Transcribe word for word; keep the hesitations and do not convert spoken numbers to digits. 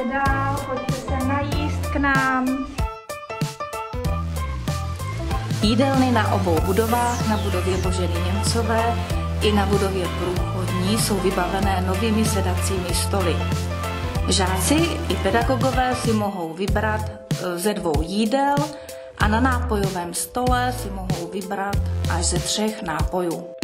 dál, pojďte se najíst k nám. Jídelny na obou budovách, na budově Boženy Němcové i na budově Průchodní, jsou vybavené novými sedacími stoly. Žáci i pedagogové si mohou vybrat ze dvou jídel a na nápojovém stole si mohou vybrat až ze třech nápojů.